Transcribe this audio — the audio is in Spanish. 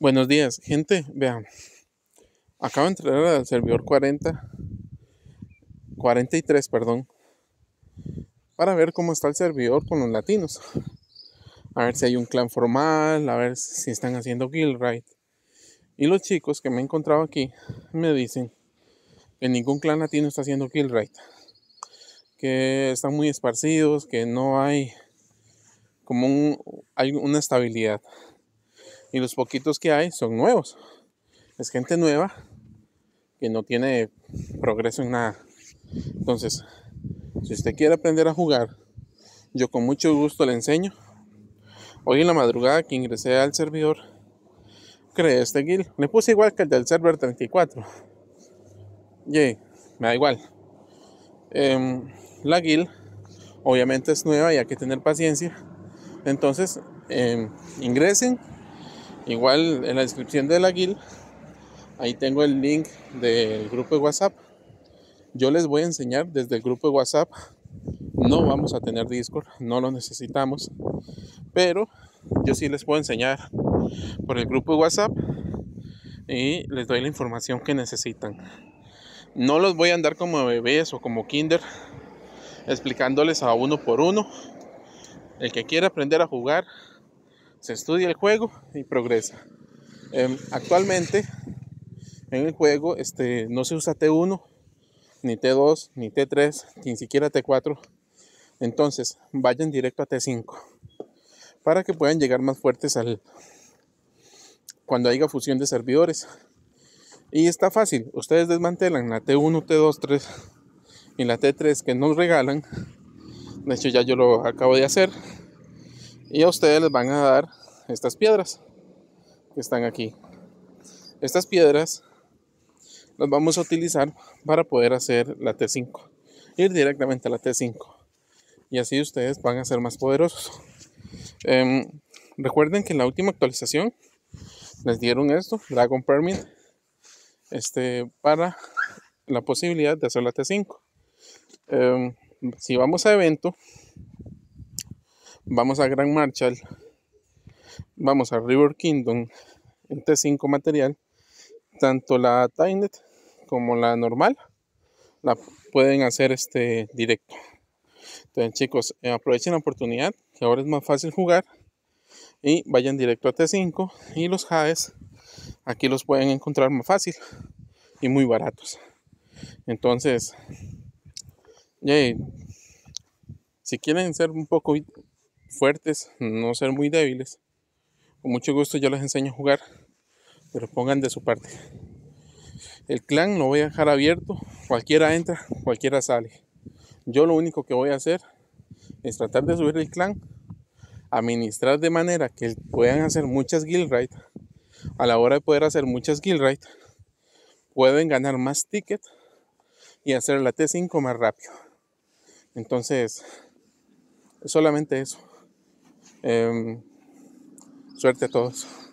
Buenos días, gente. Vean, acabo de entrar al servidor 43, perdón, para ver cómo está el servidor con los latinos. A ver si hay un clan formal, a ver si están haciendo guild raid. Y los chicos que me he encontrado aquí me dicen que ningún clan latino está haciendo guild raid, que están muy esparcidos, que no hay hay una estabilidad. Y los poquitos que hay son nuevos. Es gente nueva que no tiene progreso en nada. Entonces, si usted quiere aprender a jugar, yo con mucho gusto le enseño. Hoy en la madrugada que ingresé al servidor, creé este guild. Le puse igual que el del server 34. Me da igual. La guild obviamente es nueva y hay que tener paciencia. Entonces, ingresen. Igual en la descripción de la guild, ahí tengo el link del grupo de WhatsApp. Yo les voy a enseñar desde el grupo de WhatsApp. No vamos a tener Discord, no lo necesitamos, pero yo sí les puedo enseñar por el grupo de WhatsApp y les doy la información que necesitan. No los voy a andar como bebés o como kinder explicándoles a uno por uno. El que quiera aprender a jugar, se estudia el juego y progresa. Actualmente en el juego no se usa T1, ni T2, ni T3, ni siquiera T4. Entonces vayan directo a T5 para que puedan llegar más fuertes cuando haya fusión de servidores. Y está fácil, ustedes desmantelan la T1, T2, 3 y la T3 que nos regalan. De hecho ya yo lo acabo de hacer. Y a ustedes les van a dar estas piedras que están aquí. Estas piedras las vamos a utilizar para poder hacer la T5. Ir directamente a la T5. Y así ustedes van a ser más poderosos. Recuerden que en la última actualización les dieron esto, Dragon Permit, para la posibilidad de hacer la T5. Si vamos a evento, vamos a Grand Marshal, vamos a River Kingdom en T5 material, tanto la Tainet como la normal la pueden hacer directo. Entonces chicos, aprovechen la oportunidad que ahora es más fácil jugar y vayan directo a T5 y los Hades aquí los pueden encontrar más fácil y muy baratos. Entonces, si quieren ser un poco fuertes, no ser muy débiles, con mucho gusto yo les enseño a jugar, pero pongan de su parte. El clan lo voy a dejar abierto, cualquiera entra, cualquiera sale. Yo lo único que voy a hacer es tratar de subir el clan, administrar de manera que puedan hacer muchas guild raid. A la hora de poder hacer muchas guild raid, pueden ganar más tickets y hacer la T5 más rápido. Entonces, solamente eso. Suerte a todos.